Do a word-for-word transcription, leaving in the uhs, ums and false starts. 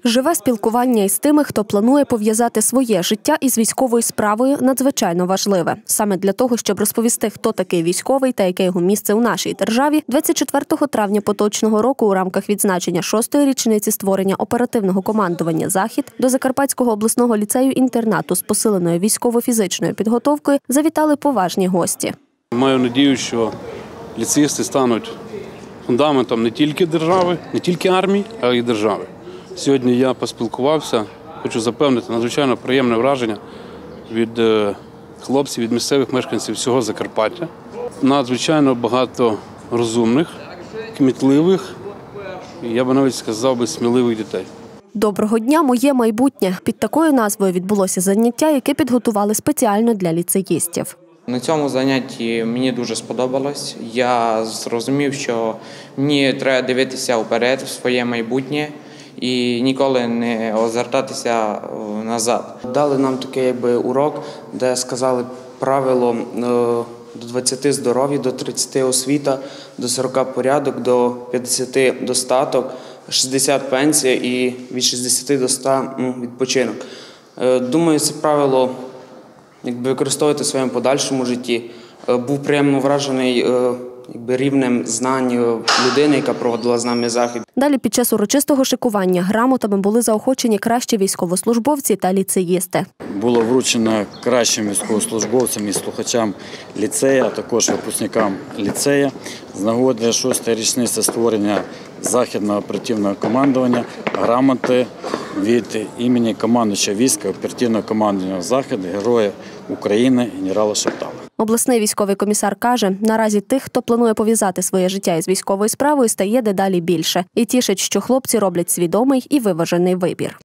Живе спілкування із тими, хто планує пов'язати своє життя із військовою справою, надзвичайно важливе. Саме для того, щоб розповісти, хто такий військовий та яке його місце у нашій державі, двадцять четвертого травня поточного року у рамках відзначення шостої річниці створення оперативного командування «Захід» до Закарпатського обласного ліцею-інтернату з посиленою військово-фізичною підготовкою завітали поважні гості. Маю надію, що ліцеїсти стануть фундаментом не тільки держави, не тільки армії, а й держави. Сьогодні я поспілкувався, хочу запевнити, надзвичайно приємне враження від хлопців, від місцевих мешканців всього Закарпаття. Надзвичайно багато розумних, кмітливих, я би навіть сказав би, сміливих дітей. «Доброго дня, моє майбутнє» – під такою назвою відбулося заняття, яке підготували спеціально для ліцеїстів. На цьому занятті мені дуже сподобалось. Я зрозумів, що мені треба дивитися вперед, в своє майбутнє і ніколи не озертатися назад. Дали нам такий якби урок, де сказали правило до двадцяти здоров'я, до тридцяти освіта, до сорока порядок, до п'ятдесяти достаток, шістдесят пенсія і від шістдесяти до ста ну, відпочинок. Думаю, це правило якби використовувати в своєму подальшому житті. Був приємно вражений якби, рівнем знань людини, яка проводила з нами захід. Далі під час урочистого шикування грамотами були заохочені кращі військовослужбовці та ліцеїсти. Було вручено кращим військовослужбовцям і слухачам ліцею, а також випускникам ліцею з нагоди шостої річниці створення західного оперативного командування грамоти від імені командувача війська оперативного командування «Захід» Героя України генерала Шаптала. Обласний військовий комісар каже, наразі тих, хто планує пов'язати своє життя із військовою справою, стає дедалі більше. І тішить, що хлопці роблять свідомий і виважений вибір.